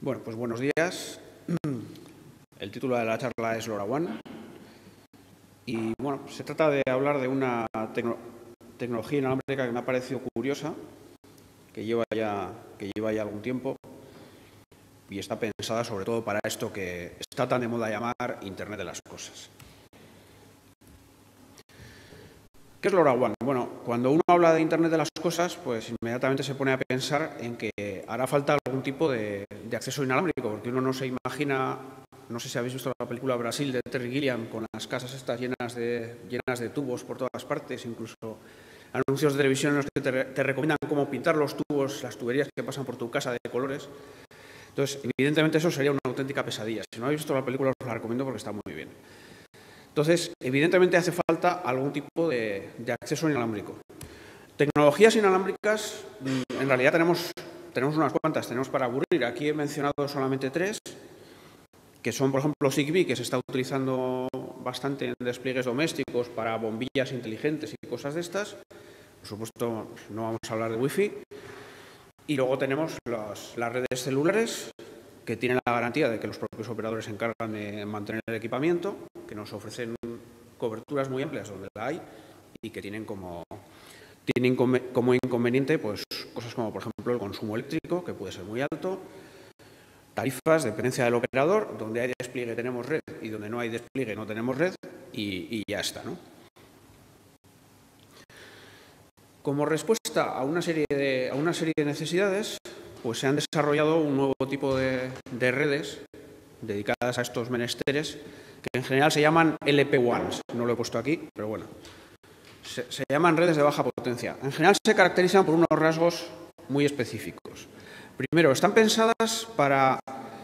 Bueno, pues buenos días. El título de la charla es LoRaWAN. Y bueno, se trata de hablar de una tecnología inalámbrica que me ha parecido curiosa, que lleva ya algún tiempo y está pensada sobre todo para esto que está tan de moda llamar Internet de las Cosas. ¿Qué es LoRaWAN? Bueno, cuando uno habla de Internet de las Cosas, pues inmediatamente se pone a pensar en que hará falta algún tipo de acceso inalámbrico, porque uno no se imagina, no sé si habéis visto la película Brasil de Terry Gilliam, con las casas estas llenas de tubos por todas partes, incluso anuncios de televisión en los que te recomiendan cómo pintar los tubos, las tuberías que pasan por tu casa de colores. Entonces, evidentemente eso sería una auténtica pesadilla. Si no habéis visto la película, os la recomiendo porque está muy bien. Entonces, evidentemente hace falta algún tipo de acceso inalámbrico. Tecnologías inalámbricas, en realidad tenemos unas cuantas, tenemos para aburrir. Aquí he mencionado solamente tres, que son, por ejemplo, Zigbee, que se está utilizando bastante en despliegues domésticos para bombillas inteligentes y cosas de estas. Por supuesto, no vamos a hablar de Wi-Fi. Y luego tenemos las redes celulares, que tienen la garantía de que los propios operadores se encargan de mantener el equipamiento, que nos ofrecen coberturas muy amplias donde la hay y que tienen como inconveniente pues, cosas como, por ejemplo, el consumo eléctrico, que puede ser muy alto, tarifas, dependencia del operador, donde hay despliegue tenemos red y donde no hay despliegue no tenemos red y ya está, ¿no? Como respuesta a una serie de necesidades, pues se han desarrollado un nuevo tipo de redes dedicadas a estos menesteres, que en general se llaman LP-WANs. No lo he puesto aquí, pero bueno. Se llaman redes de baja potencia. En general se caracterizan por unos rasgos muy específicos. Primero, están pensadas para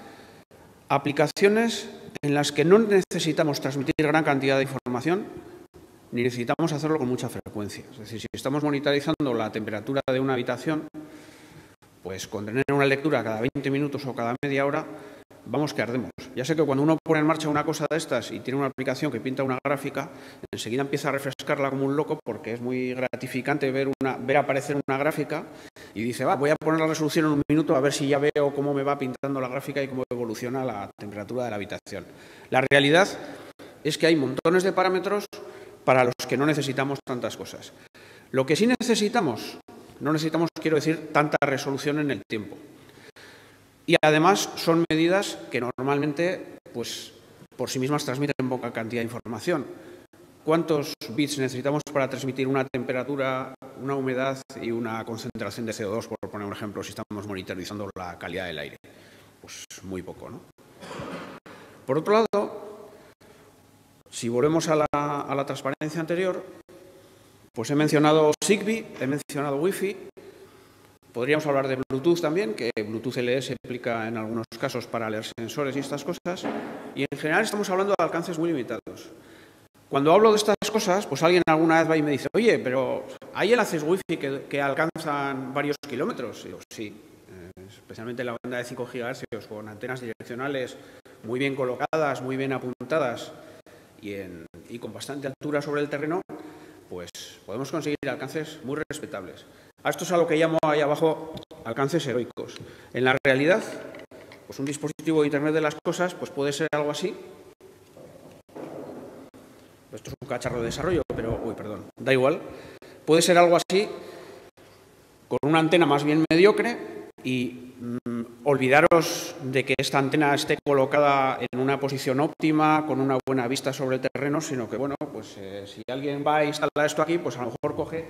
aplicaciones en las que no necesitamos transmitir gran cantidad de información, ni necesitamos hacerlo con mucha frecuencia. Es decir, si estamos monitorizando la temperatura de una habitación, pues con tener una lectura cada 20 minutos o cada media hora, vamos que ardemos. Ya sé que cuando uno pone en marcha una cosa de estas y tiene una aplicación que pinta una gráfica, enseguida empieza a refrescarla como un loco porque es muy gratificante ver aparecer una gráfica y dice, voy a poner la resolución en un minuto a ver si ya veo cómo me va pintando la gráfica y cómo evoluciona la temperatura de la habitación. La realidad es que hay montones de parámetros para los que no necesitamos tantas cosas. Lo que sí necesitamos, no necesitamos, quiero decir, tanta resolución en el tiempo. Y además son medidas que normalmente, pues, por sí mismas transmiten poca cantidad de información. ¿Cuántos bits necesitamos para transmitir una temperatura, una humedad y una concentración de CO2, por poner un ejemplo, si estamos monitorizando la calidad del aire? Pues muy poco, ¿no? Por otro lado, si volvemos a la transparencia anterior, pues he mencionado Zigbee, he mencionado Wi-Fi. Podríamos hablar de Bluetooth también, que Bluetooth LE se aplica en algunos casos para leer sensores y estas cosas. Y en general estamos hablando de alcances muy limitados. Cuando hablo de estas cosas, pues alguien alguna vez va y me dice, oye, pero ¿hay enlaces Wi-Fi que alcanzan varios kilómetros? Y digo, sí, especialmente la banda de 5 GHz con antenas direccionales muy bien colocadas, muy bien apuntadas y con bastante altura sobre el terreno, pues podemos conseguir alcances muy respetables. A esto es a lo que llamo ahí abajo alcances heroicos. En la realidad, pues un dispositivo de Internet de las Cosas pues puede ser algo así. Esto es un cacharro de desarrollo, pero, da igual. Puede ser algo así, con una antena más bien mediocre y olvidaros de que esta antena esté colocada en una posición óptima, con una buena vista sobre el terreno, sino que, bueno, pues si alguien va a instalar esto aquí, pues a lo mejor coge,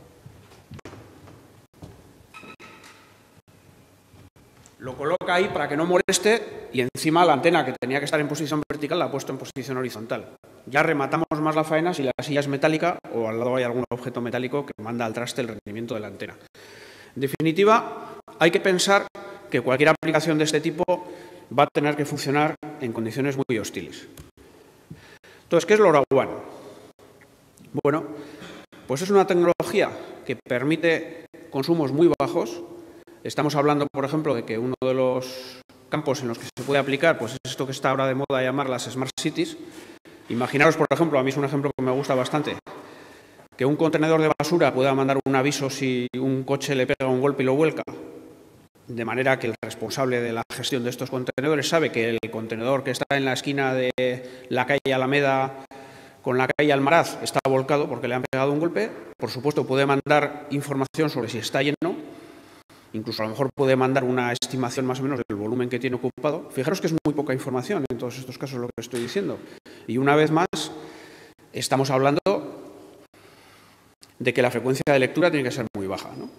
lo coloca ahí para que no moleste y encima la antena que tenía que estar en posición vertical la ha puesto en posición horizontal. Ya rematamos más la faena si la silla es metálica o al lado hay algún objeto metálico que manda al traste el rendimiento de la antena. En definitiva, hay que pensar que cualquier aplicación de este tipo va a tener que funcionar en condiciones muy hostiles. Entonces, ¿qué es LoRaWAN? Bueno, pues es una tecnología que permite consumos muy bajos. Estamos hablando, por ejemplo, de que uno de los campos en los que se puede aplicar pues es esto que está ahora de moda llamar las Smart Cities. Imaginaros, por ejemplo, a mí es un ejemplo que me gusta bastante, que un contenedor de basura pueda mandar un aviso si un coche le pega un golpe y lo vuelca. de manera que el responsable de la gestión de estos contenedores sabe que el contenedor que está en la esquina de la calle Alameda con la calle Almaraz está volcado porque le han pegado un golpe. Por supuesto, puede mandar información sobre si está lleno. Incluso a lo mejor puede mandar una estimación más o menos del volumen que tiene ocupado. Fijaros que es muy poca información en todos estos casos lo que estoy diciendo. Y una vez más, estamos hablando de que la frecuencia de lectura tiene que ser muy baja, ¿no?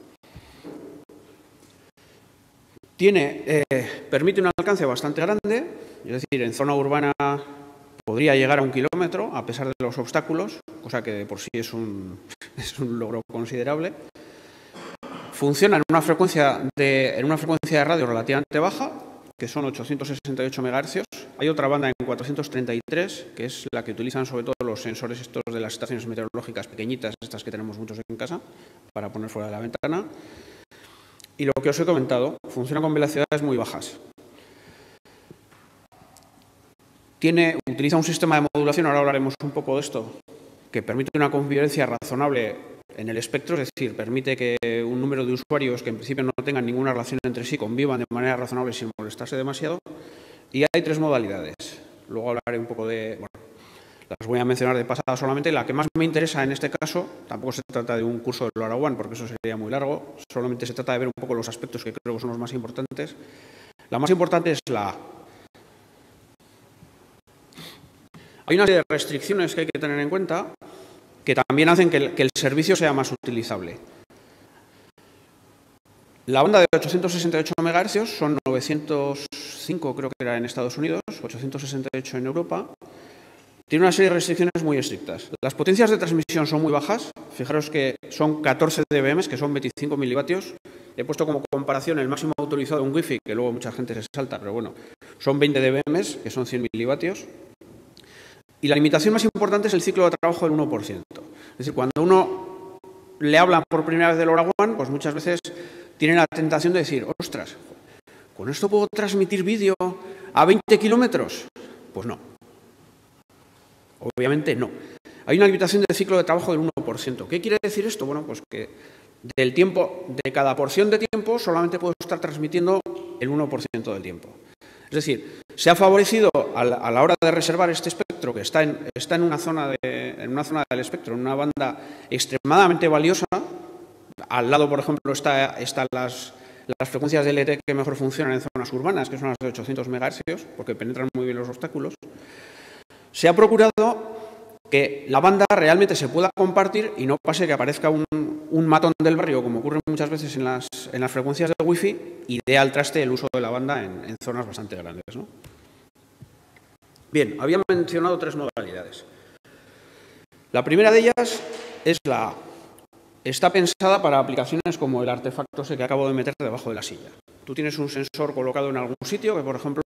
Permite un alcance bastante grande, es decir, en zona urbana podría llegar a 1 kilómetro a pesar de los obstáculos, cosa que de por sí es un logro considerable. Funciona en una frecuencia de radio relativamente baja, que son 868 MHz. Hay otra banda en 433, que es la que utilizan sobre todo los sensores estos de las estaciones meteorológicas pequeñitas, estas que tenemos muchos en casa, para poner fuera de la ventana. Y lo que os he comentado, funciona con velocidades muy bajas. Utiliza un sistema de modulación, ahora hablaremos un poco de esto, que permite una convivencia razonable en el espectro, es decir, permite que un número de usuarios que en principio no tengan ninguna relación entre sí convivan de manera razonable sin molestarse demasiado. Y hay 3 modalidades. Luego hablaré un poco las voy a mencionar de pasada solamente. La que más me interesa en este caso, tampoco se trata de un curso de LoRaWAN, porque eso sería muy largo, solamente se trata de ver un poco los aspectos que creo que son los más importantes. La más importante es la A. Hay una serie de restricciones que hay que tener en cuenta que también hacen que el servicio sea más utilizable. La banda de 868 MHz son 905, creo que era en Estados Unidos, 868 en Europa. Tiene una serie de restricciones muy estrictas. Las potencias de transmisión son muy bajas. Fijaros que son 14 dBm, que son 25 milivatios. He puesto como comparación el máximo autorizado en Wi-Fi, que luego mucha gente se salta, pero bueno, son 20 dBm, que son 100 milivatios. Y la limitación más importante es el ciclo de trabajo del 1%. Es decir, cuando uno le habla por primera vez de LoRaWAN, pues muchas veces tiene la tentación de decir, ostras, ¿con esto puedo transmitir vídeo a 20 kilómetros? Pues no. Obviamente no. Hay una limitación del ciclo de trabajo del 1%. ¿Qué quiere decir esto? Bueno, pues que de cada porción de tiempo solamente puedo estar transmitiendo el 1% del tiempo. Es decir, se ha favorecido a la hora de reservar este espectro, que está en una zona del espectro, en una banda extremadamente valiosa. Al lado, por ejemplo, están las frecuencias de LTE que mejor funcionan en zonas urbanas, que son las de 800 MHz, porque penetran muy bien los obstáculos. Se ha procurado que la banda realmente se pueda compartir y no pase que aparezca un matón del barrio, como ocurre muchas veces en las frecuencias de Wi-Fi, y dé al traste el uso de la banda en zonas bastante grandes, ¿no? Bien, había mencionado 3 modalidades. La primera de ellas es la A. Está pensada para aplicaciones como el artefacto ese que acabo de meter debajo de la silla. Tú tienes un sensor colocado en algún sitio que, por ejemplo,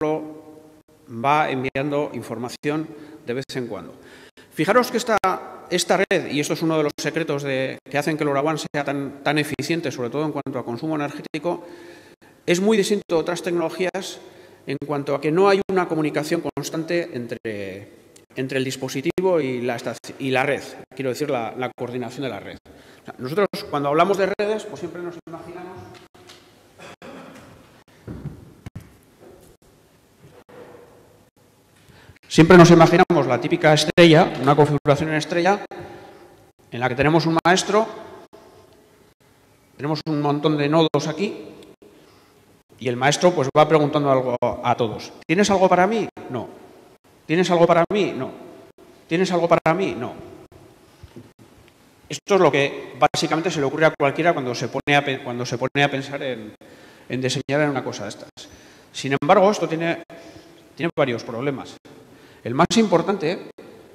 va enviando información de vez en cuando. Fijaros que esta red, y esto es uno de los secretos que hacen que LoRaWAN sea tan eficiente, sobre todo en cuanto a consumo energético, es muy distinto a otras tecnologías en cuanto a que no hay una comunicación constante entre el dispositivo y la red, quiero decir, la coordinación de la red. O sea, nosotros, cuando hablamos de redes, pues siempre nos imaginamos la típica estrella, una configuración en estrella, en la que tenemos un maestro, tenemos un montón de nodos aquí, y el maestro pues va preguntando algo a todos. ¿Tienes algo para mí? No. ¿Tienes algo para mí? No. ¿Tienes algo para mí? No. Esto es lo que básicamente se le ocurre a cualquiera cuando se pone a pensar en diseñar en una cosa de estas. Sin embargo, esto tiene varios problemas. El más importante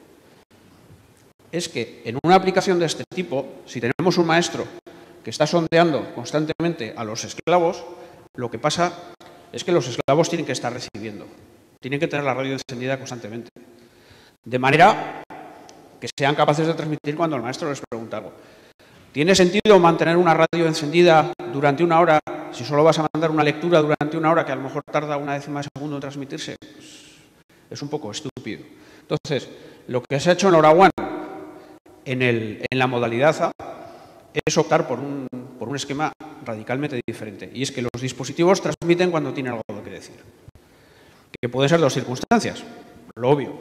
es que en una aplicación de este tipo, si tenemos un maestro que está sondeando constantemente a los esclavos, lo que pasa es que los esclavos tienen que estar recibiendo, tienen que tener la radio encendida constantemente, de manera que sean capaces de transmitir cuando el maestro les pregunta algo. ¿Tiene sentido mantener una radio encendida durante 1 hora si solo vas a mandar una lectura durante 1 hora que a lo mejor tarda 1 décima de segundo en transmitirse? Pues es un poco estúpido. Entonces, lo que se ha hecho en LoRaWAN en la modalidad A es optar por un por un esquema radicalmente diferente. Y es que los dispositivos transmiten cuando tienen algo que decir. Que pueden ser dos circunstancias, lo obvio.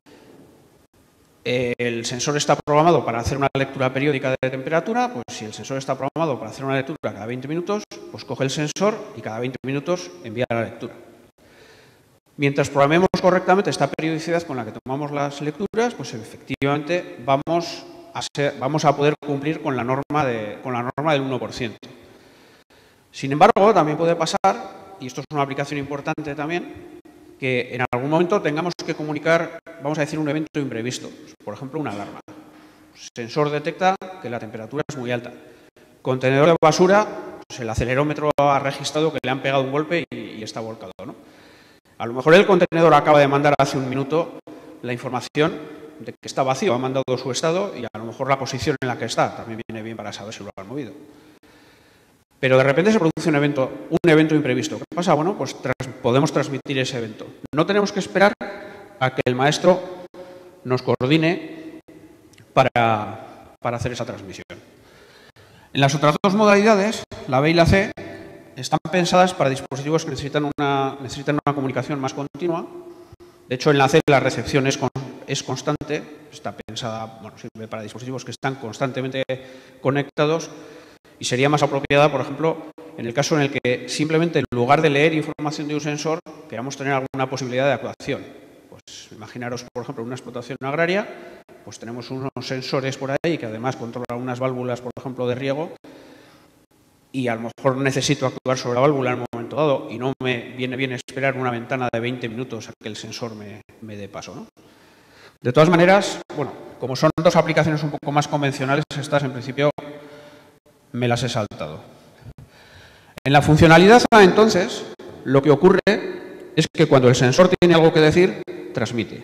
El sensor está programado para hacer una lectura periódica de temperatura, pues si el sensor está programado para hacer una lectura cada 20 minutos, pues coge el sensor y cada 20 minutos envía la lectura. Mientras programemos correctamente esta periodicidad con la que tomamos las lecturas, pues efectivamente vamos a poder cumplir con la norma del 1%. Sin embargo, también puede pasar, y esto es una aplicación importante también, que en algún momento tengamos que comunicar, vamos a decir, un evento imprevisto, por ejemplo, una alarma. El sensor detecta que la temperatura es muy alta. Contenedor de basura, pues el acelerómetro ha registrado que le han pegado un golpe y está volcado, ¿no? A lo mejor el contenedor acaba de mandar hace un minuto la información de que está vacío, ha mandado su estado y a lo mejor la posición en la que está también viene bien para saber si lo han movido. Pero de repente se produce un evento imprevisto. ¿Qué pasa? Bueno, pues podemos transmitir ese evento. No tenemos que esperar a que el maestro nos coordine para hacer esa transmisión. En las otras dos modalidades, la B y la C, están pensadas para dispositivos que necesitan una comunicación más continua. De hecho, en la C la recepción es constante, está pensada, bueno, sirve para dispositivos que están constantemente conectados. Y sería más apropiada, por ejemplo, en el caso en el que simplemente en lugar de leer información de un sensor, queramos tener alguna posibilidad de actuación. Pues imaginaros, por ejemplo, una explotación agraria, pues tenemos unos sensores por ahí que además controlan unas válvulas, por ejemplo, de riego, y a lo mejor necesito actuar sobre la válvula en un momento dado y no me viene bien esperar una ventana de 20 minutos a que el sensor me dé paso, ¿no? De todas maneras, bueno, como son dos aplicaciones un poco más convencionales, estas en principio me las he saltado. En la funcionalidad, entonces, lo que ocurre es que cuando el sensor tiene algo que decir, transmite.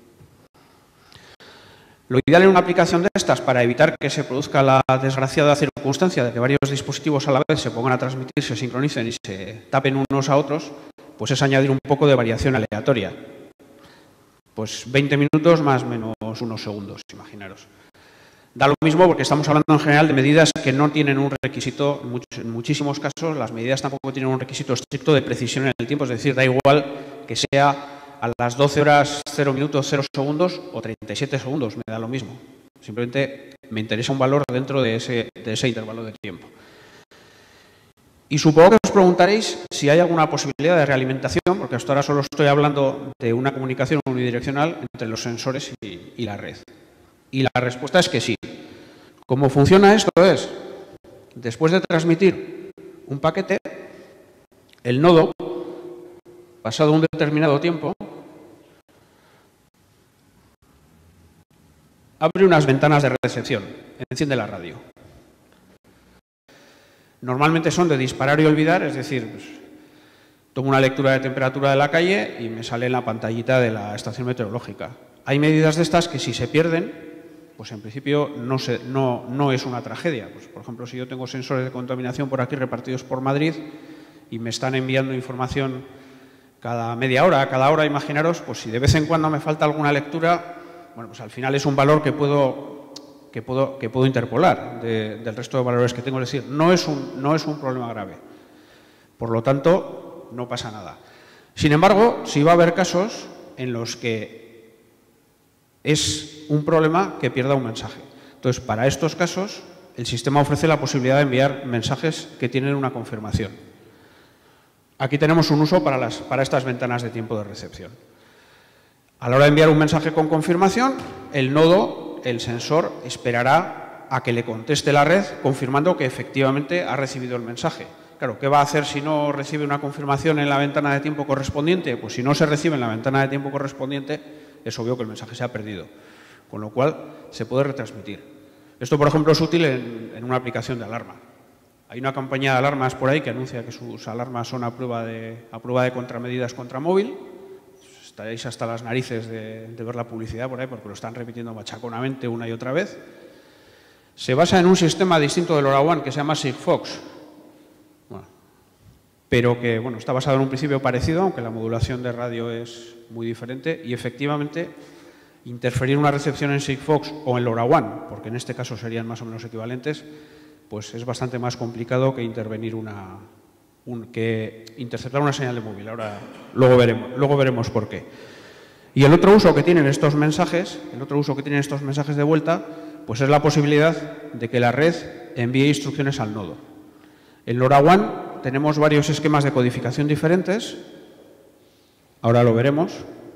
Lo ideal en una aplicación de estas, para evitar que se produzca la desgraciada circunstancia de que varios dispositivos a la vez se pongan a transmitir, se sincronicen y se tapen unos a otros, pues es añadir un poco de variación aleatoria. Pues 20 minutos más menos unos segundos, imaginaros. Da lo mismo porque estamos hablando en general de medidas que no tienen un requisito, en muchísimos casos las medidas tampoco tienen un requisito estricto de precisión en el tiempo, es decir, da igual que sea a las 12 horas 0 minutos 0 segundos o 37 segundos, me da lo mismo. Simplemente me interesa un valor dentro de ese intervalo de tiempo. Y supongo que os preguntaréis si hay alguna posibilidad de realimentación, porque hasta ahora solo estoy hablando de una comunicación unidireccional entre los sensores y la red. Y la respuesta es que sí. ¿Cómo funciona esto? Es, después de transmitir un paquete, el nodo, pasado un determinado tiempo, abre unas ventanas de recepción, enciende la radio. Normalmente son de disparar y olvidar, es decir, pues, tomo una lectura de temperatura de la calle y me sale en la pantallita de la estación meteorológica. Hay medidas de estas que si se pierden, pues en principio no es una tragedia. Pues, por ejemplo, si yo tengo sensores de contaminación por aquí repartidos por Madrid y me están enviando información cada media hora, cada hora, imaginaros, pues si de vez en cuando me falta alguna lectura, bueno, pues al final es un valor que puedo interpolar del resto de valores que tengo. Es decir, no es un problema grave. Por lo tanto, no pasa nada. Sin embargo, sí va a haber casos en los que es un problema que pierda un mensaje. Entonces, para estos casos, el sistema ofrece la posibilidad de enviar mensajes que tienen una confirmación. Aquí tenemos un uso para estas ventanas de tiempo de recepción. A la hora de enviar un mensaje con confirmación, el nodo, el sensor, esperará a que le conteste la red confirmando que efectivamente ha recibido el mensaje. Claro, ¿qué va a hacer si no recibe una confirmación en la ventana de tiempo correspondiente? Pues si no se recibe en la ventana de tiempo correspondiente, es obvio que el mensaje se ha perdido, con lo cual se puede retransmitir. Esto, por ejemplo, es útil en una aplicación de alarma. Hay una compañía de alarmas por ahí que anuncia que sus alarmas son a prueba de contramedidas contra móvil. Estaréis hasta las narices de ver la publicidad por ahí porque lo están repitiendo machaconamente una y otra vez. Se basa en un sistema distinto del LoRaWAN que se llama Sigfox, pero que bueno, está basado en un principio parecido, aunque la modulación de radio es muy diferente, y efectivamente interferir una recepción en Sigfox o en LoRaWAN, porque en este caso serían más o menos equivalentes, pues es bastante más complicado que interceptar una señal de móvil. Luego veremos por qué. Y el otro uso que tienen estos mensajes, de vuelta, pues es la posibilidad de que la red envíe instrucciones al nodo. En LoRaWAN tenemos varios esquemas de codificación diferentes. Ahora lo veremos.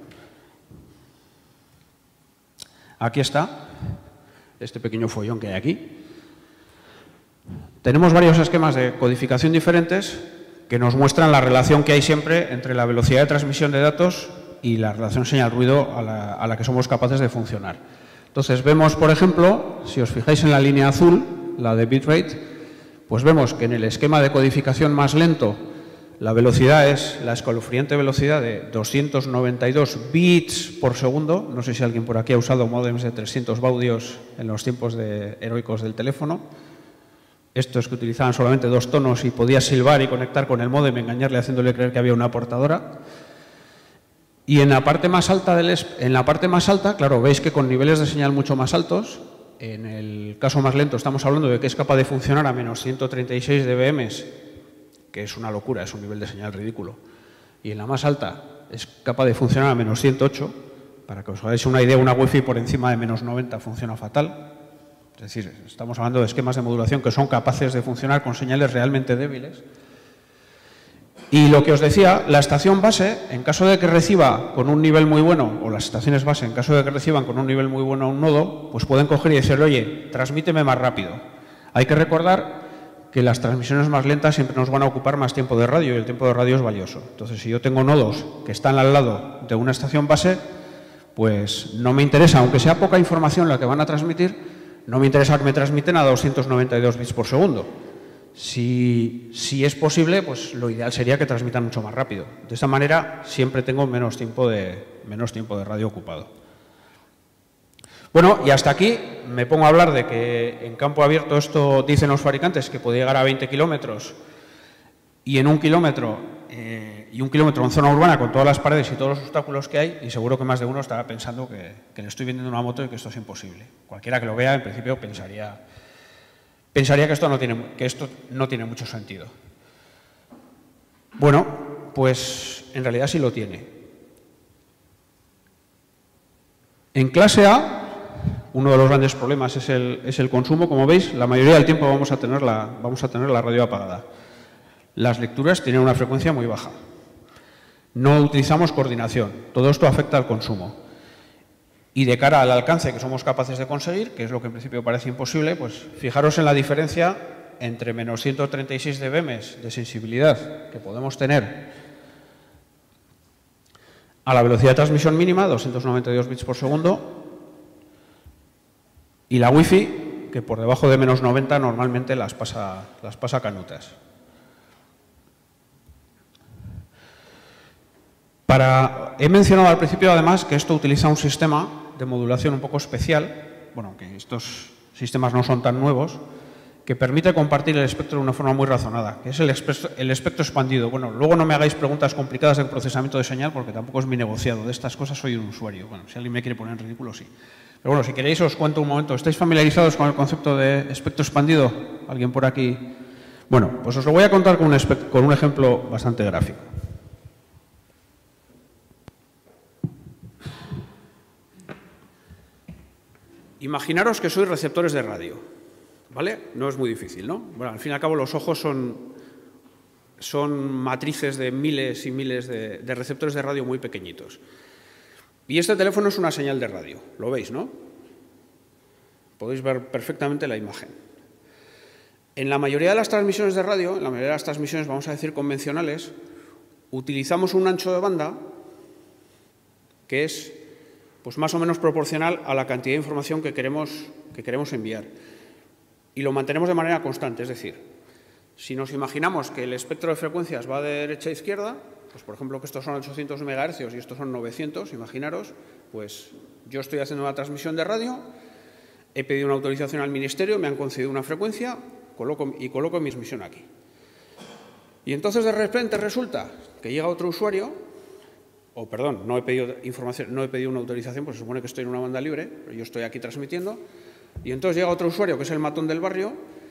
Aquí está este pequeño follón que hay aquí. Tenemos varios esquemas de codificación diferentes que nos muestran la relación que hay siempre entre la velocidad de transmisión de datos y la relación señal-ruido a la que somos capaces de funcionar. Entonces, vemos, por ejemplo, si os fijáis en la línea azul, la de bitrate, pues vemos que en el esquema de codificación más lento la velocidad es la escalofriante velocidad de 292 bits por segundo. No sé si alguien por aquí ha usado módems de 300 baudios en los tiempos heroicos del teléfono. Estos que utilizaban solamente 2 tonos y podías silbar y conectar con el módem, engañarle haciéndole creer que había una portadora. Y en la parte más alta, claro, veis que con niveles de señal mucho más altos, en el caso más lento estamos hablando de que es capaz de funcionar a menos 136 dBm, que es una locura, es un nivel de señal ridículo. Y en la más alta es capaz de funcionar a menos 108. Para que os hagáis una idea, una Wi-Fi por encima de menos 90 funciona fatal. Es decir, estamos hablando de esquemas de modulación que son capaces de funcionar con señales realmente débiles. Y lo que os decía, la estación base, en caso de que reciba con un nivel muy bueno, o las estaciones base, en caso de que reciban con un nivel muy bueno a un nodo, pues pueden coger y decirle, oye, transmíteme más rápido. Hay que recordar que las transmisiones más lentas siempre nos van a ocupar más tiempo de radio y el tiempo de radio es valioso. Entonces, si yo tengo nodos que están al lado de una estación base, pues no me interesa, aunque sea poca información la que van a transmitir, no me interesa que me transmiten a 292 bits por segundo. Si es posible, pues lo ideal sería que transmitan mucho más rápido. De esta manera siempre tengo menos tiempo de radio ocupado. Bueno, y hasta aquí me pongo a hablar de que en campo abierto esto dicen los fabricantes que puede llegar a 20 kilómetros y en 1 kilómetro en zona urbana con todas las paredes y todos los obstáculos que hay, y seguro que más de uno estará pensando que le estoy vendiendo una moto y que esto es imposible. Cualquiera que lo vea, en principio, pensaría que esto no tiene mucho sentido. Bueno, pues en realidad sí lo tiene. En clase A, uno de los grandes problemas es el consumo. Como veis, la mayoría del tiempo vamos a tener la radio apagada. Las lecturas tienen una frecuencia muy baja. No utilizamos coordinación. Todo esto afecta al consumo. Y de cara al alcance que somos capaces de conseguir, que es lo que en principio parece imposible, pues fijaros en la diferencia entre menos 136 dBm de sensibilidad que podemos tener a la velocidad de transmisión mínima, 292 bits por segundo, y la Wi-Fi, que por debajo de menos 90 normalmente las pasa canutas. He mencionado al principio, además, que esto utiliza un sistema de modulación un poco especial, bueno, que estos sistemas no son tan nuevos, que permite compartir el espectro de una forma muy razonada, que es el espectro expandido. Bueno, luego no me hagáis preguntas complicadas de procesamiento de señal, porque tampoco es mi negociado. De estas cosas soy un usuario. Bueno, si alguien me quiere poner en ridículo, sí. Pero bueno, si queréis os cuento un momento. ¿Estáis familiarizados con el concepto de espectro expandido? ¿Alguien por aquí? Bueno, pues os lo voy a contar con un ejemplo bastante gráfico. Imaginaros que sois receptores de radio, ¿vale? No es muy difícil, ¿no? Bueno, al fin y al cabo los ojos son matrices de miles y miles de receptores de radio muy pequeñitos. Y este teléfono es una señal de radio, lo veis, ¿no? Podéis ver perfectamente la imagen. En la mayoría de las transmisiones de radio, en la mayoría de las transmisiones, vamos a decir convencionales, utilizamos un ancho de banda que es pues más o menos proporcional a la cantidad de información que queremos enviar. Y lo mantenemos de manera constante, es decir, si nos imaginamos que el espectro de frecuencias va de derecha a izquierda, pues por ejemplo que estos son 800 MHz y estos son 900, imaginaros, pues yo estoy haciendo una transmisión de radio, he pedido una autorización al Ministerio, me han concedido una frecuencia, coloco mi transmisión aquí. Y entonces de repente resulta que llega otro usuario. No he pedido una autorización, pues se supone que estoy en una banda libre, pero yo estoy aquí transmitiendo, y entonces llega otro usuario, que es el matón del barrio,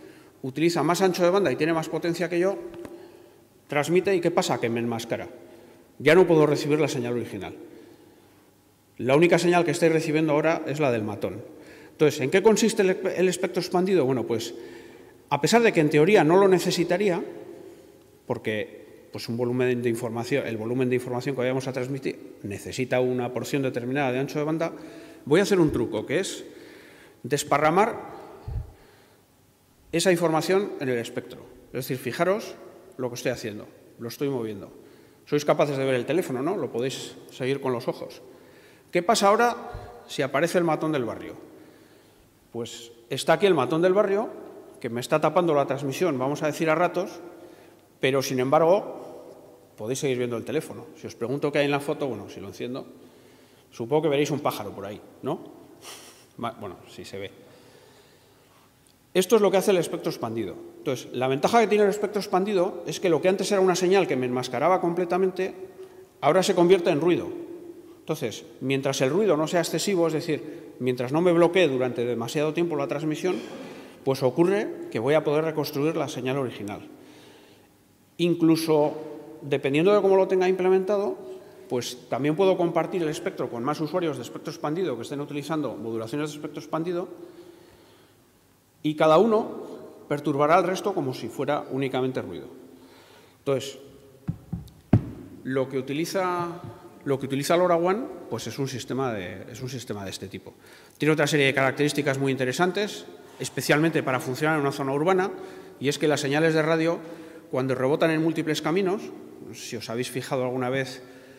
utiliza más ancho de banda y tiene más potencia que yo, transmite y ¿qué pasa? Que me enmascara. Ya no puedo recibir la señal original. La única señal que estoy recibiendo ahora es la del matón. Entonces, ¿en qué consiste el espectro expandido? Bueno, pues a pesar de que en teoría no lo necesitaría, porque pues un volumen de información, el volumen de información que vayamos a transmitir necesita una porción determinada de ancho de banda, voy a hacer un truco, que es desparramar esa información en el espectro. Es decir, fijaros lo que estoy haciendo, lo estoy moviendo. Sois capaces de ver el teléfono, ¿no? Lo podéis seguir con los ojos. ¿Qué pasa ahora si aparece el matón del barrio? Pues está aquí el matón del barrio, que me está tapando la transmisión, vamos a decir a ratos, pero sin embargo podéis seguir viendo el teléfono. Si os pregunto qué hay en la foto, bueno, si lo enciendo, supongo que veréis un pájaro por ahí, ¿no? Bueno, sí se ve. Esto es lo que hace el espectro expandido. Entonces, la ventaja que tiene el espectro expandido es que lo que antes era una señal que me enmascaraba completamente, ahora se convierte en ruido. Entonces, mientras el ruido no sea excesivo, es decir, mientras no me bloquee durante demasiado tiempo la transmisión, pues ocurre que voy a poder reconstruir la señal original. Incluso, dependiendo de cómo lo tenga implementado, pues también puedo compartir el espectro con más usuarios de espectro expandido que estén utilizando modulaciones de espectro expandido y cada uno perturbará al resto como si fuera únicamente ruido. Entonces, lo que utiliza LoRaWAN pues es un sistema de este tipo. Tiene otra serie de características muy interesantes, especialmente para funcionar en una zona urbana, y es que las señales de radio, cuando rebotan en múltiples caminos, si os habéis fijado alguna vez,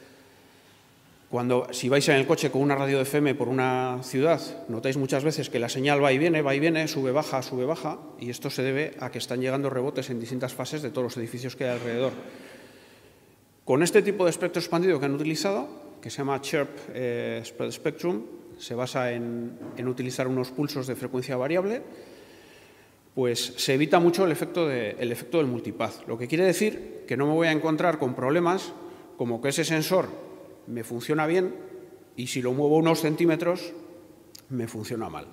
si vais en el coche con una radio FM por una ciudad, notáis muchas veces que la señal va y viene, sube, baja, y esto se debe a que están llegando rebotes en distintas fases de todos los edificios que hay alrededor. Con este tipo de espectro expandido que han utilizado, que se llama Chirp Spread Spectrum, se basa en utilizar unos pulsos de frecuencia variable, pues se evita mucho el efecto del multipath. Lo que quiere decir que no me voy a encontrar con problemas como que ese sensor me funciona bien y si lo muevo unos centímetros me funciona mal.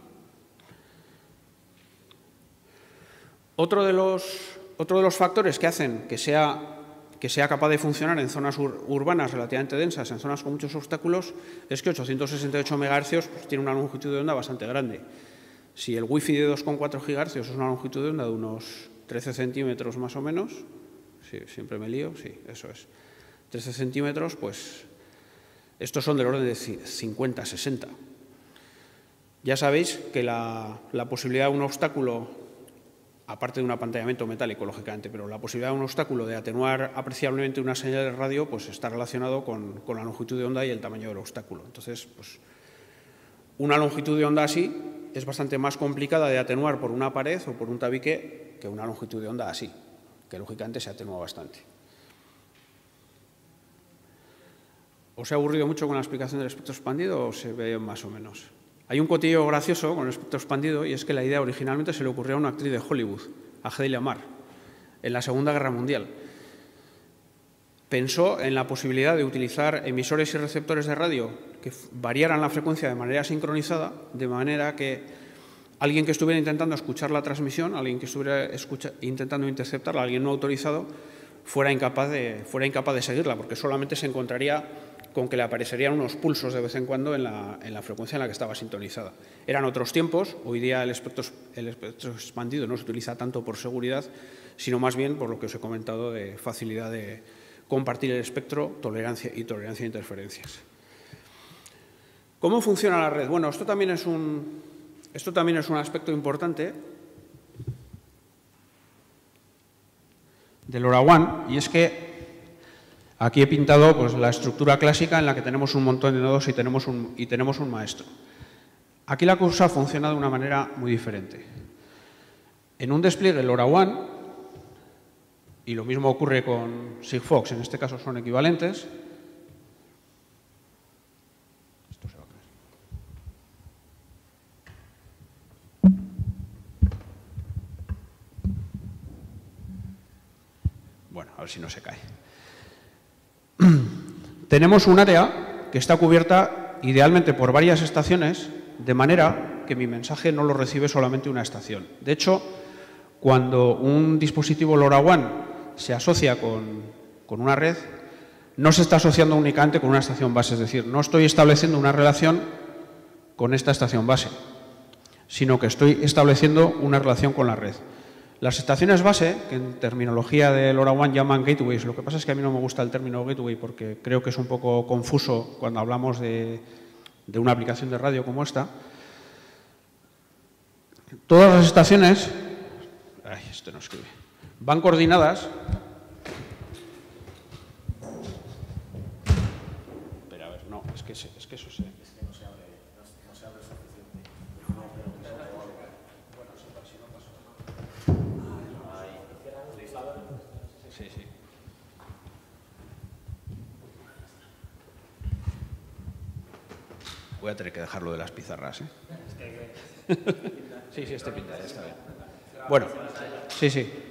Otro de los factores que hacen que sea capaz de funcionar en zonas urbanas relativamente densas, en zonas con muchos obstáculos, es que 868 MHz pues, tiene una longitud de onda bastante grande. Si el Wi-Fi de 2,4 GHz es una longitud de onda de unos 13 centímetros más o menos, sí, siempre me lío, sí, eso es, 13 centímetros, pues estos son del orden de 50, 60. Ya sabéis que la posibilidad de un obstáculo, aparte de un apantallamiento metálico, lógicamente, pero la posibilidad de un obstáculo de atenuar apreciablemente una señal de radio pues está relacionado con la longitud de onda y el tamaño del obstáculo. Entonces, pues, una longitud de onda así es bastante más complicada de atenuar por una pared o por un tabique que una longitud de onda así, que lógicamente se atenúa bastante. ¿Os he aburrido mucho con la explicación del espectro expandido o se ve más o menos? Hay un cotillo gracioso con el espectro expandido y es que la idea originalmente se le ocurrió a una actriz de Hollywood, a Hedy Lamarr, en la Segunda Guerra Mundial. Pensó en la posibilidad de utilizar emisores y receptores de radio que variaran la frecuencia de manera sincronizada, de manera que alguien que estuviera intentando escuchar la transmisión, alguien que estuviera intentando interceptarla, alguien no autorizado, fuera incapaz de seguirla, porque solamente se encontraría con que le aparecerían unos pulsos de vez en cuando en la frecuencia en la que estaba sintonizada. Eran otros tiempos, hoy día el espectro expandido no se utiliza tanto por seguridad, sino más bien por lo que os he comentado de facilidad de compartir el espectro, tolerancia a interferencias. ¿Cómo funciona la red? Bueno, esto también es un aspecto importante de LoRaWAN, y es que aquí he pintado pues, la estructura clásica en la que tenemos un montón de nodos y tenemos un maestro. Aquí la cosa funciona de una manera muy diferente. En un despliegue LoRaWAN, y lo mismo ocurre con Sigfox, en este caso son equivalentes. Esto se va a caer. Bueno, a ver si no se cae. Tenemos un área que está cubierta idealmente por varias estaciones, de manera que mi mensaje no lo recibe solamente una estación. De hecho, cuando un dispositivo LoRaWAN se asocia con una red, no se está asociando únicamente con una estación base, es decir, no estoy estableciendo una relación con esta estación base, sino que estoy estableciendo una relación con la red. Las estaciones base, que en terminología de LoRaWAN llaman gateways, lo que pasa es que a mí no me gusta el término gateway porque creo que es un poco confuso cuando hablamos de una aplicación de radio como esta. Todas las estaciones, esto no escribe, van coordinadas. Pero a ver, no, es que eso se... Sí, sí. Voy a tener que dejarlo de las pizarras, ¿eh? Sí, este pinta, ya está bien. Bueno, sí.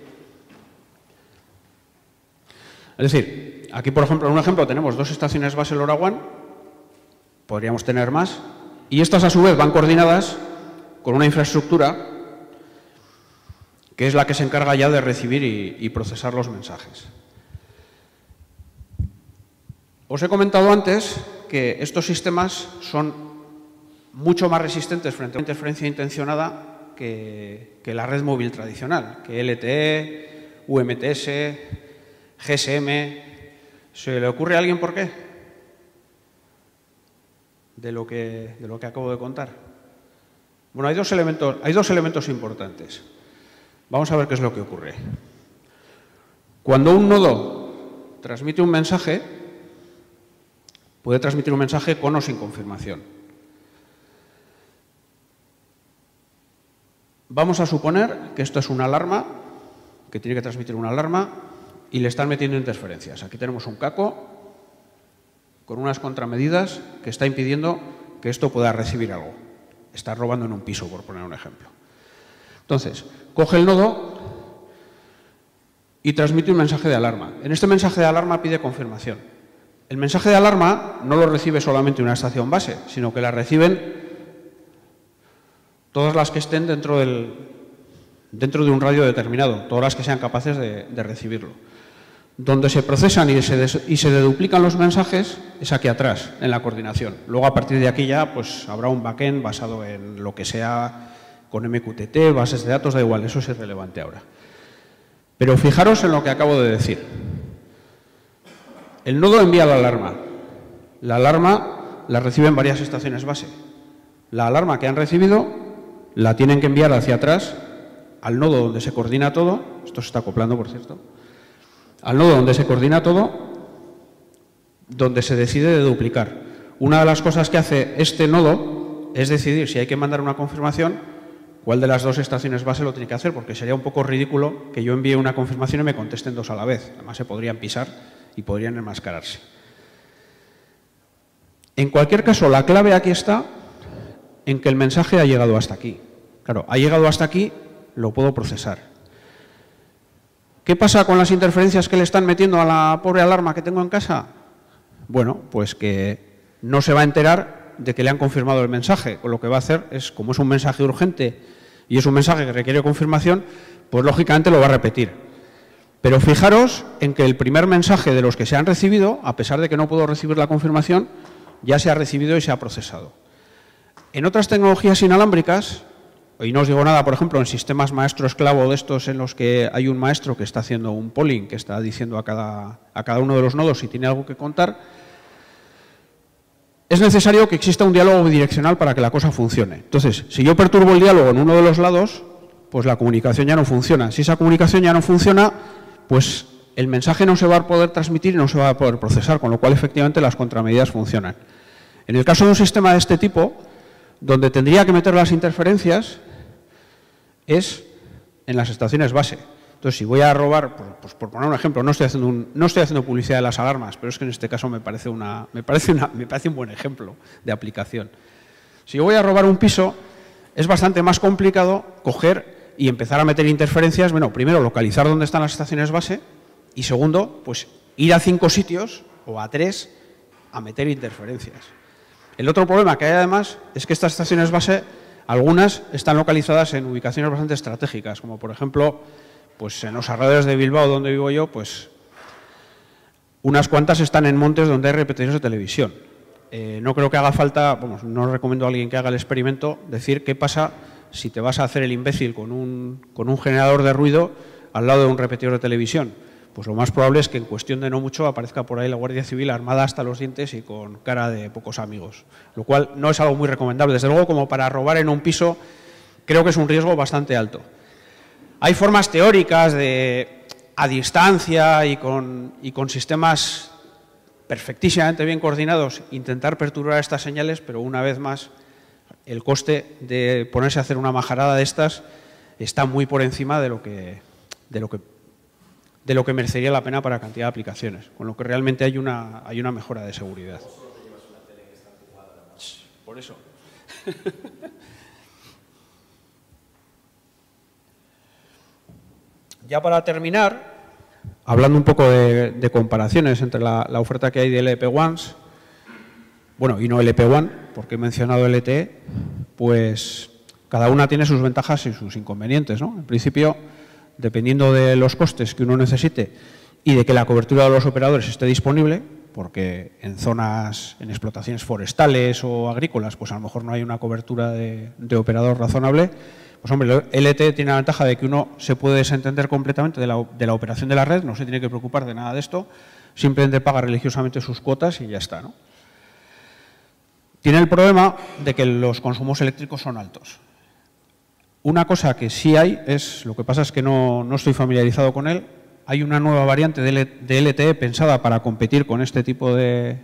Es decir, aquí, por ejemplo, en un ejemplo tenemos 2 estaciones base LoRaWAN, podríamos tener más, y estas a su vez van coordinadas con una infraestructura que es la que se encarga ya de recibir y procesar los mensajes. Os he comentado antes que estos sistemas son mucho más resistentes frente a una interferencia intencionada que la red móvil tradicional, que LTE, UMTS, GSM. ¿Se le ocurre a alguien por qué? De lo que acabo de contar. Bueno, hay dos elementos importantes. Vamos a ver qué es lo que ocurre. Cuando un nodo transmite un mensaje, puede transmitir un mensaje con o sin confirmación. Vamos a suponer que esto es una alarma, que tiene que transmitir una alarma, y le están metiendo interferencias. Aquí tenemos un caco con unas contramedidas que está impidiendo que esto pueda recibir algo. Está robando en un piso, por poner un ejemplo. Entonces, coge el nodo y transmite un mensaje de alarma. En este mensaje de alarma pide confirmación. El mensaje de alarma no lo recibe solamente una estación base, sino que la reciben todas las que estén dentro de un radio determinado, todas las que sean capaces de recibirlo. Donde se procesan y se deduplican los mensajes es aquí atrás, en la coordinación. Luego, a partir de aquí ya pues habrá un backend basado en lo que sea con MQTT, bases de datos, da igual, eso es irrelevante ahora. Pero fijaros en lo que acabo de decir. El nodo envía la alarma. La alarma la reciben varias estaciones base. La alarma que han recibido la tienen que enviar hacia atrás al nodo donde se coordina todo. Esto se está acoplando, por cierto. Al nodo donde se coordina todo, donde se decide de duplicar. Una de las cosas que hace este nodo es decidir si hay que mandar una confirmación, cuál de las 2 estaciones base lo tiene que hacer, porque sería un poco ridículo que yo envíe una confirmación y me contesten 2 a la vez. Además, se podrían pisar y podrían enmascararse. En cualquier caso, la clave aquí está en que el mensaje ha llegado hasta aquí. Claro, ha llegado hasta aquí, lo puedo procesar. ¿Qué pasa con las interferencias que le están metiendo a la pobre alarma que tengo en casa? Bueno, pues que no se va a enterar de que le han confirmado el mensaje. Lo que va a hacer es, como es un mensaje urgente y es un mensaje que requiere confirmación, pues lógicamente lo va a repetir. Pero fijaros en que el primer mensaje de los que se han recibido, a pesar de que no puedo recibir la confirmación, ya se ha recibido y se ha procesado. En otras tecnologías inalámbricas, y no os digo nada, por ejemplo, en sistemas maestro-esclavo de estos en los que hay un maestro que está haciendo un polling, que está diciendo a cada uno de los nodos si tiene algo que contar, es necesario que exista un diálogo bidireccional para que la cosa funcione. Entonces, si yo perturbo el diálogo en uno de los lados, pues la comunicación ya no funciona. Si esa comunicación ya no funciona, pues el mensaje no se va a poder transmitir y no se va a poder procesar, con lo cual efectivamente las contramedidas funcionan. En el caso de un sistema de este tipo, donde tendría que meter las interferencias es en las estaciones base. Entonces, si voy a robar, pues por poner un ejemplo, no estoy haciendo publicidad de las alarmas, pero es que en este caso me parece un buen ejemplo de aplicación. Si yo voy a robar un piso, es bastante más complicado coger y empezar a meter interferencias. Bueno, primero, localizar dónde están las estaciones base y segundo, pues ir a 5 sitios o a 3 a meter interferencias. El otro problema que hay además es que estas estaciones base Algunas están localizadas en ubicaciones bastante estratégicas, como por ejemplo, pues en los alrededores de Bilbao, donde vivo yo, pues unas cuantas están en montes donde hay repetidores de televisión. No creo que haga falta, vamos, no recomiendo a alguien que haga el experimento, decir qué pasa si te vas a hacer el imbécil con un generador de ruido al lado de un repetidor de televisión. Pues lo más probable es que en cuestión de no mucho aparezca por ahí la Guardia Civil armada hasta los dientes y con cara de pocos amigos, lo cual no es algo muy recomendable. Desde luego, como para robar en un piso, creo que es un riesgo bastante alto. Hay formas teóricas de, a distancia y con sistemas perfectísimamente bien coordinados, intentar perturbar estas señales, pero una vez más, el coste de ponerse a hacer una majarada de estas está muy por encima de lo que merecería la pena para cantidad de aplicaciones, con lo que realmente hay una mejora de seguridad. Por eso. Ya para terminar, hablando un poco de comparaciones entre la oferta que hay de LP1s, bueno, y no LP1, porque he mencionado LTE, pues cada una tiene sus ventajas y sus inconvenientes, ¿no? En principio, dependiendo de los costes que uno necesite y de que la cobertura de los operadores esté disponible, porque en zonas, en explotaciones forestales o agrícolas, pues a lo mejor no hay una cobertura de operador razonable, pues hombre, el LTE tiene la ventaja de que uno se puede desentender completamente de la operación de la red, no se tiene que preocupar de nada de esto, simplemente paga religiosamente sus cuotas y ya está, ¿no? Tiene el problema de que los consumos eléctricos son altos. Una cosa que sí hay es, lo que pasa es que no estoy familiarizado con él, hay una nueva variante de LTE pensada para competir con este tipo de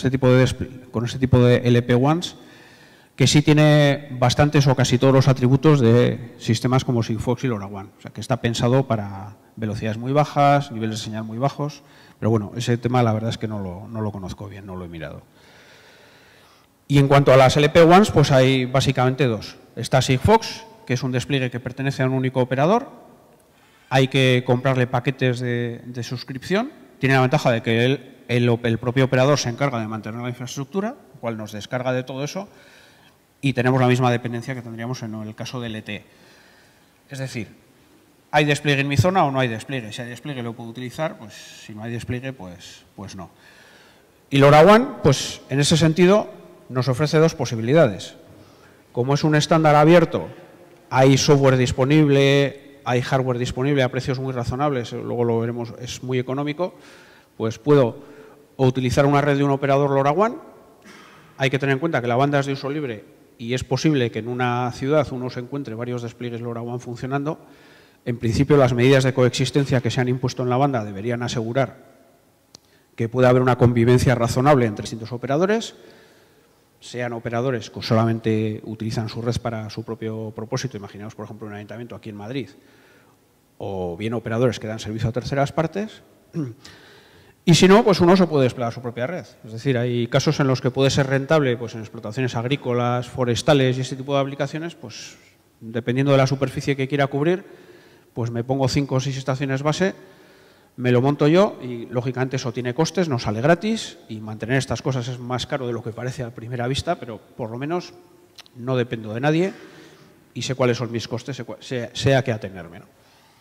LP1s, que sí tiene bastantes o casi todos los atributos de sistemas como Sigfox y LoRaWAN. O sea, que está pensado para velocidades muy bajas, niveles de señal muy bajos, pero bueno, ese tema la verdad es que no lo conozco bien, no lo he mirado. Y en cuanto a las LP1s, pues hay básicamente dos. Está Sigfox, que es un despliegue que pertenece a un único operador. Hay que comprarle paquetes de suscripción. Tiene la ventaja de que el propio operador se encarga de mantener la infraestructura, lo cual nos descarga de todo eso, y tenemos la misma dependencia que tendríamos en el caso del LTE. Es decir, ¿hay despliegue en mi zona o no hay despliegue? Si hay despliegue lo puedo utilizar, pues si no hay despliegue, pues no. Y LoRaWAN, pues en ese sentido, nos ofrece dos posibilidades. Como es un estándar abierto, hay software disponible, hay hardware disponible a precios muy razonables, luego lo veremos, es muy económico, pues puedo o utilizar una red de un operador LoRaWAN. Hay que tener en cuenta que la banda es de uso libre y es posible que en una ciudad uno se encuentre varios despliegues LoRaWAN funcionando. En principio, las medidas de coexistencia que se han impuesto en la banda deberían asegurar que pueda haber una convivencia razonable entre distintos operadores, sean operadores que solamente utilizan su red para su propio propósito, imaginaos por ejemplo un ayuntamiento aquí en Madrid, o bien operadores que dan servicio a terceras partes, y si no, pues uno se puede desplegar su propia red. Es decir, hay casos en los que puede ser rentable pues en explotaciones agrícolas, forestales y este tipo de aplicaciones, pues dependiendo de la superficie que quiera cubrir, pues me pongo 5 o 6 estaciones base, me lo monto yo y, lógicamente, eso tiene costes, no sale gratis y mantener estas cosas es más caro de lo que parece a primera vista, pero por lo menos no dependo de nadie y sé cuáles son mis costes, sé a qué atenerme, ¿no?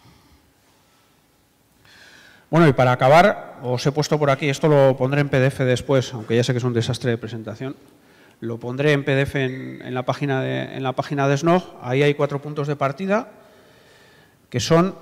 Bueno, y para acabar, os he puesto por aquí, esto lo pondré en PDF después, aunque ya sé que es un desastre de presentación, lo pondré en PDF en la página de SNOG, ahí hay 4 puntos de partida, que son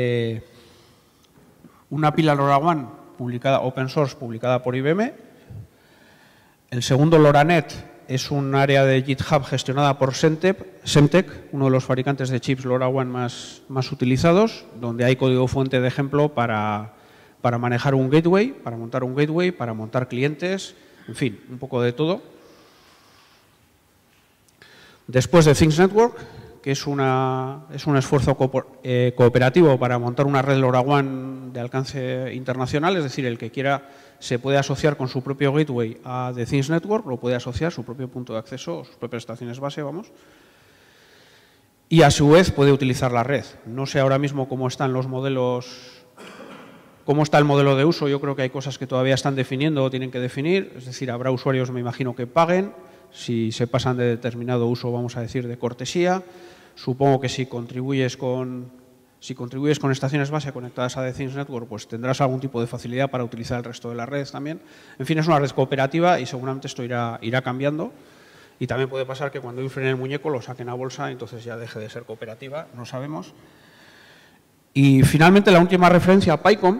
una pila LoRaWAN publicada, open source, publicada por IBM. El segundo, LoRaNet, es un área de GitHub gestionada por Semtech, uno de los fabricantes de chips LoRaWAN más utilizados, donde hay código fuente de ejemplo para manejar un gateway, para montar un gateway, para montar clientes, en fin, un poco de todo. Después de Things Network, que es un esfuerzo cooperativo para montar una red LoRaWAN de alcance internacional, es decir, el que quiera se puede asociar con su propio gateway a The Things Network, lo puede asociar su propio punto de acceso, sus propias estaciones base, vamos, y a su vez puede utilizar la red. No sé ahora mismo cómo están los modelos, cómo está el modelo de uso, yo creo que hay cosas que todavía están definiendo o tienen que definir, es decir, habrá usuarios, me imagino, que paguen, si se pasan de determinado uso, vamos a decir, de cortesía. Supongo que si contribuyes con estaciones base conectadas a The Things Network, pues tendrás algún tipo de facilidad para utilizar el resto de la red también. En fin, es una red cooperativa y seguramente esto irá cambiando. Y también puede pasar que cuando inflen el muñeco lo saquen a bolsa y entonces ya deje de ser cooperativa, no sabemos. Y finalmente la última referencia a PyCom.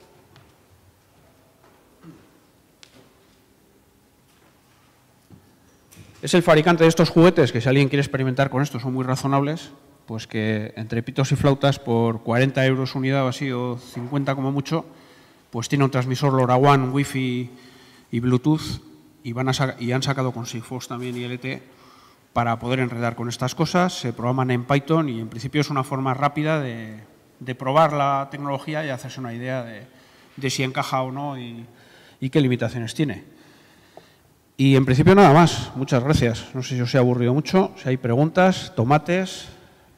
Es el fabricante de estos juguetes que si alguien quiere experimentar con esto son muy razonables, pues que entre pitos y flautas por 40 euros unidad o así, o 50 como mucho, pues tiene un transmisor LoRaWAN, Wi-Fi y Bluetooth y han sacado con Sigfox también y LTE para poder enredar con estas cosas. Se programan en Python y en principio es una forma rápida de probar la tecnología y hacerse una idea de si encaja o no y qué limitaciones tiene. Y en principio nada más. Muchas gracias. No sé si os he aburrido mucho. Si hay preguntas, tomates.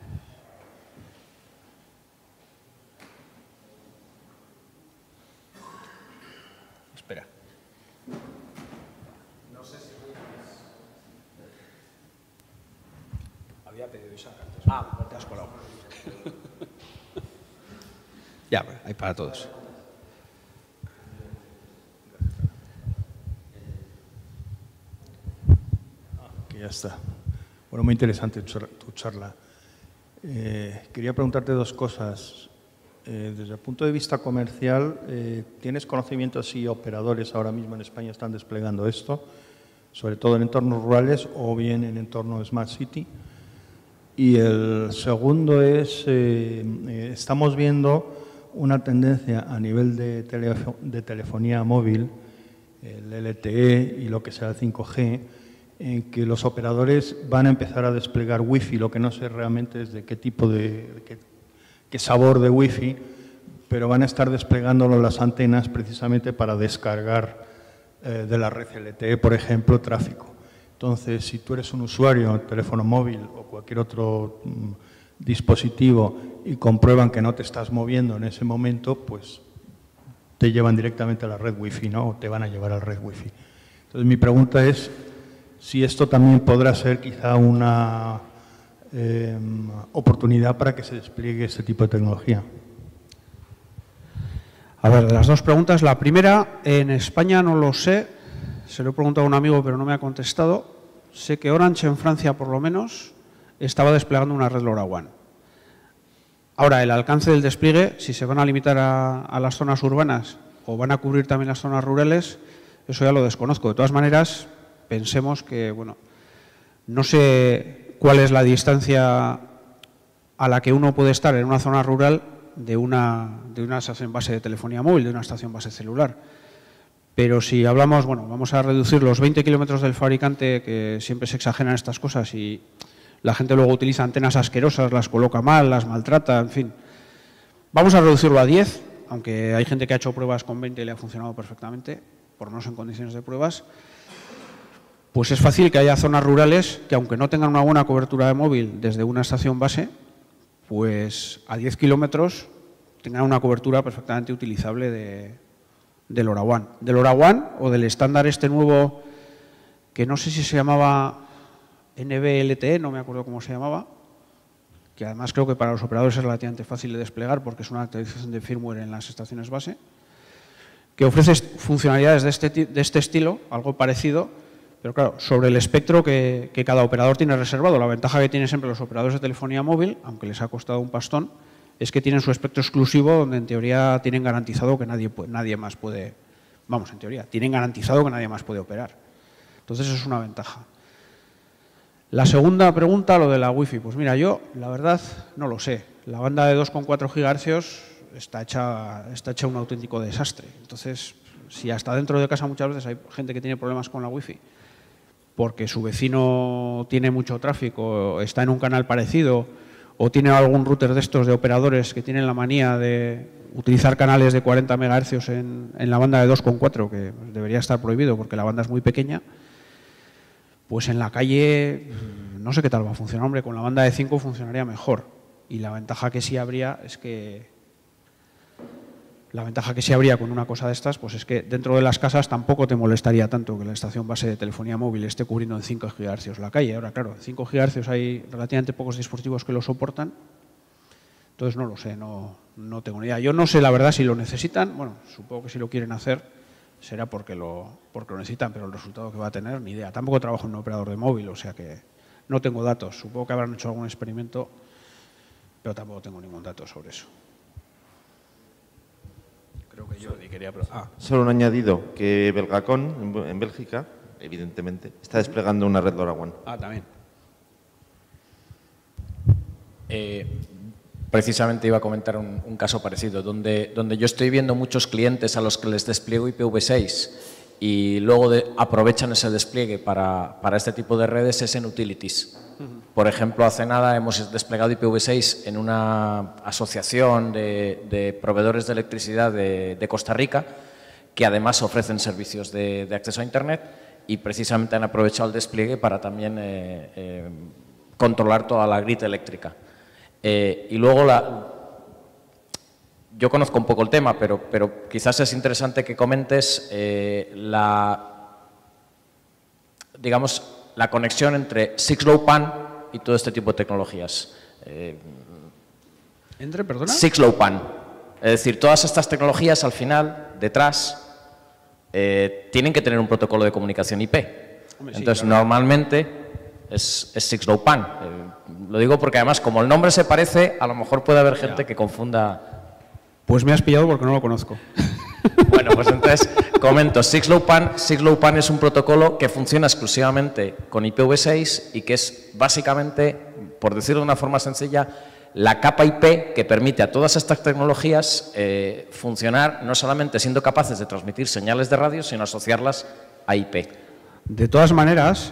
Espera. No sé si había pedido Isaac antes. Ah, te has colado. Ya, hay para todos. Ya está. Bueno, muy interesante tu charla. Quería preguntarte dos cosas. Desde el punto de vista comercial, ¿tienes conocimiento si operadores ahora mismo en España están desplegando esto, sobre todo en entornos rurales o bien en entornos Smart City? Y el segundo es, estamos viendo una tendencia a nivel de telefonía móvil, el LTE y lo que sea el 5G, en que los operadores van a empezar a desplegar Wi-Fi. Lo que no sé realmente es de qué tipo qué sabor de Wi-Fi, pero van a estar desplegándolo las antenas precisamente para descargar de la red LTE, por ejemplo, tráfico. Entonces, si tú eres un usuario, teléfono móvil o cualquier otro dispositivo y comprueban que no te estás moviendo en ese momento, pues te llevan directamente a la red Wi-Fi, ¿no? O te van a llevar a la red Wi-Fi. Entonces, mi pregunta es si esto también podrá ser quizá una oportunidad para que se despliegue este tipo de tecnología. A ver, de las dos preguntas, la primera, en España no lo sé, se lo he preguntado a un amigo pero no me ha contestado. Sé que Orange en Francia, por lo menos, estaba desplegando una red LoRaWAN. Ahora, el alcance del despliegue, si se van a limitar a las zonas urbanas o van a cubrir también las zonas rurales, eso ya lo desconozco. De todas maneras, pensemos que, bueno, no sé cuál es la distancia a la que uno puede estar en una zona rural de una estación base de telefonía móvil, de una estación base celular. Pero si hablamos, bueno, vamos a reducir los 20 kilómetros del fabricante, que siempre se exageran estas cosas y la gente luego utiliza antenas asquerosas, las coloca mal, las maltrata, en fin. Vamos a reducirlo a 10, aunque hay gente que ha hecho pruebas con 20 y le ha funcionado perfectamente, por lo menos en condiciones de pruebas. Pues es fácil que haya zonas rurales que, aunque no tengan una buena cobertura de móvil desde una estación base, pues a 10 kilómetros tengan una cobertura perfectamente utilizable de LoRaWAN. De LoRaWAN o del estándar este nuevo, que no sé si se llamaba NB-LTE, no me acuerdo cómo se llamaba, que además creo que para los operadores es relativamente fácil de desplegar porque es una actualización de firmware en las estaciones base, que ofrece funcionalidades de este estilo, algo parecido, pero claro, sobre el espectro que cada operador tiene reservado. La ventaja que tienen siempre los operadores de telefonía móvil, aunque les ha costado un pastón, es que tienen su espectro exclusivo donde en teoría tienen garantizado que nadie más puede, vamos, en teoría, tienen garantizado que nadie más puede operar. Entonces eso es una ventaja. La segunda pregunta, lo de la Wi-Fi, pues mira, yo la verdad no lo sé. La banda de 2,4 GHz está hecha un auténtico desastre. Entonces, si hasta dentro de casa muchas veces hay gente que tiene problemas con la Wi-Fi porque su vecino tiene mucho tráfico, está en un canal parecido o tiene algún router de estos de operadores que tienen la manía de utilizar canales de 40 MHz en la banda de 2,4, que debería estar prohibido porque la banda es muy pequeña, pues en la calle no sé qué tal va a funcionar. Hombre, con la banda de 5 funcionaría mejor. Y la ventaja que sí habría es que La ventaja que sí habría con una cosa de estas, pues es que dentro de las casas tampoco te molestaría tanto que la estación base de telefonía móvil esté cubriendo en 5 GHz la calle. Ahora, claro, 5 GHz hay relativamente pocos dispositivos que lo soportan, entonces no lo sé, no tengo ni idea. Yo no sé la verdad si lo necesitan, bueno, supongo que si lo quieren hacer será porque lo necesitan, pero el resultado que va a tener, ni idea. Tampoco trabajo en un operador de móvil, o sea que no tengo datos. Supongo que habrán hecho algún experimento, pero tampoco tengo ningún dato sobre eso. Creo que yo quería... Solo un añadido, que Belgacom, en Bélgica, evidentemente, está desplegando una red LoRaWAN. También. Precisamente iba a comentar un caso parecido, donde yo estoy viendo muchos clientes a los que les despliego IPv6 y luego aprovechan ese despliegue para este tipo de redes, es en utilities. Por ejemplo, hace nada hemos desplegado IPv6 en una asociación de proveedores de electricidad de Costa Rica, que además ofrecen servicios de acceso a Internet y precisamente han aprovechado el despliegue para también controlar toda la grid eléctrica. Y luego, yo conozco un poco el tema, pero quizás es interesante que comentes digamos, la conexión entre 6LoWPAN y todo este tipo de tecnologías. ¿Entre, perdona? 6LoWPAN. Es decir, todas estas tecnologías al final, detrás, tienen que tener un protocolo de comunicación IP. Hombre, sí, entonces, claro. Normalmente es 6LoWPAN. Lo digo porque además, como el nombre se parece, a lo mejor puede haber gente que confunda. Pues me has pillado porque no lo conozco. Bueno, pues entonces comento, 6LoWPAN. 6LoWPAN es un protocolo que funciona exclusivamente con IPv6 y que es básicamente, por decirlo de una forma sencilla, la capa IP que permite a todas estas tecnologías funcionar no solamente siendo capaces de transmitir señales de radio, sino asociarlas a IP. De todas maneras,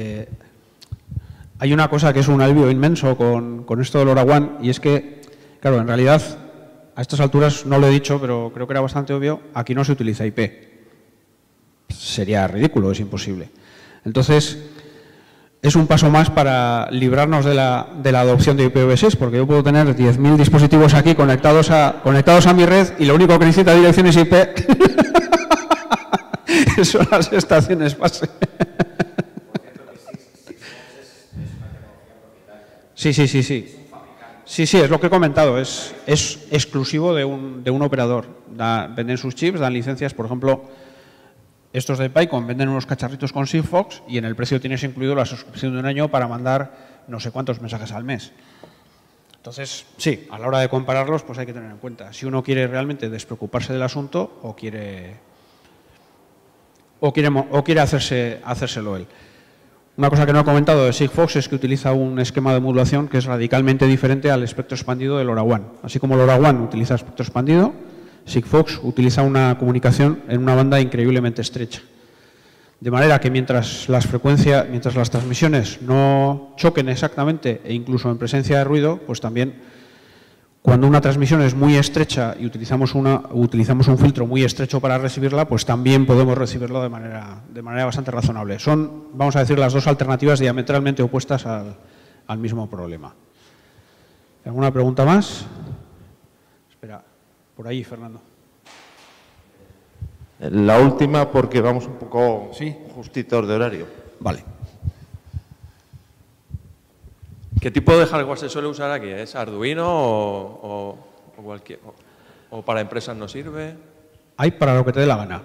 hay una cosa que es un alivio inmenso con esto del LoRaWAN, y es que, claro, en realidad, a estas alturas no lo he dicho, pero creo que era bastante obvio, aquí no se utiliza IP. Sería ridículo, es imposible. Entonces, es un paso más para librarnos de la adopción de IPv6, porque yo puedo tener 10.000 dispositivos aquí conectados a mi red y lo único que necesita direcciones IP son las estaciones base. Sí. Sí, es lo que he comentado. Es exclusivo de un operador. Venden sus chips, dan licencias. Por ejemplo, estos de PyCon venden unos cacharritos con Sigfox y en el precio tienes incluido la suscripción de un año para mandar no sé cuántos mensajes al mes. Entonces, sí, a la hora de compararlos, pues hay que tener en cuenta si uno quiere realmente despreocuparse del asunto o quiere hacérselo él. Una cosa que no he comentado de Sigfox es que utiliza un esquema de modulación que es radicalmente diferente al espectro expandido de LoRaWAN. Así como LoRaWAN utiliza espectro expandido, Sigfox utiliza una comunicación en una banda increíblemente estrecha. De manera que mientras las transmisiones no choquen exactamente e incluso en presencia de ruido, pues también cuando una transmisión es muy estrecha y utilizamos un filtro muy estrecho para recibirla, pues también podemos recibirlo de manera bastante razonable. Son, vamos a decir, las dos alternativas diametralmente opuestas al mismo problema. ¿Alguna pregunta más? Espera, por ahí, Fernando. La última, porque vamos un poco justitos de horario. Vale. ¿Qué tipo de hardware se suele usar aquí? ¿Es Arduino o cualquier? ¿O para empresas no sirve? Hay para lo que te dé la gana.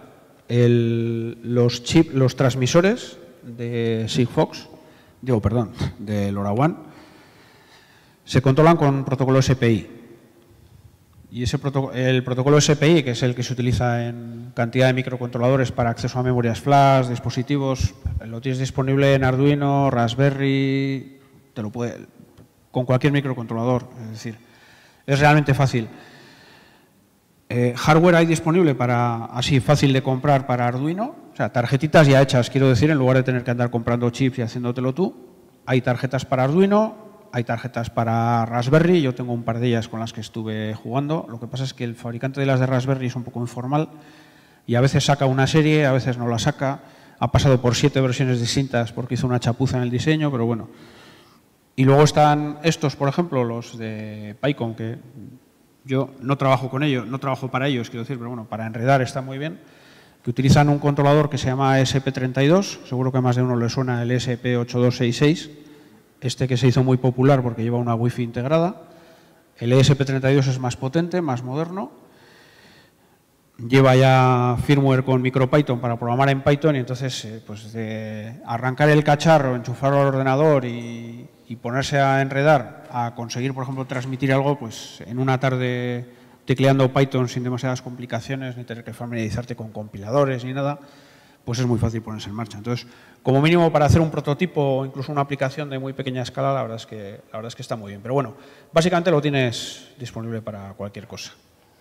Los transmisores de Sigfox, de LoRaWAN, se controlan con protocolo SPI. Y el protocolo SPI, que es el que se utiliza en cantidad de microcontroladores para acceso a memorias flash, dispositivos, lo tienes disponible en Arduino, Raspberry, con cualquier microcontrolador. Es decir, es realmente fácil. Hardware hay disponible así fácil de comprar para Arduino, o sea, tarjetitas ya hechas, quiero decir, en lugar de tener que andar comprando chips y haciéndotelo tú. Hay tarjetas para Arduino, hay tarjetas para Raspberry, yo tengo un par de ellas con las que estuve jugando. Lo que pasa es que el fabricante de las de Raspberry es un poco informal y a veces saca una serie, a veces no la saca. Ha pasado por 7 versiones distintas porque hizo una chapuza en el diseño, pero bueno. Y luego están estos, por ejemplo, los de PyCon, que yo no trabajo con ellos, no trabajo para ellos, quiero decir, pero bueno, para enredar está muy bien, que utilizan un controlador que se llama ESP32, seguro que a más de uno le suena el ESP8266, este que se hizo muy popular porque lleva una Wi-Fi integrada. El ESP32 es más potente, más moderno, lleva ya firmware con MicroPython para programar en Python y entonces pues de arrancar el cacharro, enchufarlo al ordenador y ponerse a enredar, a conseguir, por ejemplo, transmitir algo, pues en una tarde tecleando Python sin demasiadas complicaciones, ni tener que familiarizarte con compiladores ni nada, pues es muy fácil ponerse en marcha. Entonces, como mínimo para hacer un prototipo o incluso una aplicación de muy pequeña escala, la verdad es que está muy bien. Pero bueno, básicamente lo tienes disponible para cualquier cosa.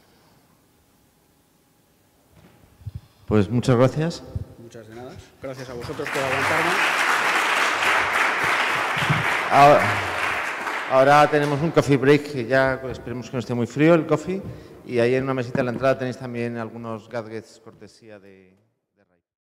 Pues muchas gracias. Muchas de nada. Gracias a vosotros por aguantarme. Ahora tenemos un coffee break, que ya esperemos que no esté muy frío el coffee, y ahí en una mesita a la entrada tenéis también algunos gadgets cortesía de...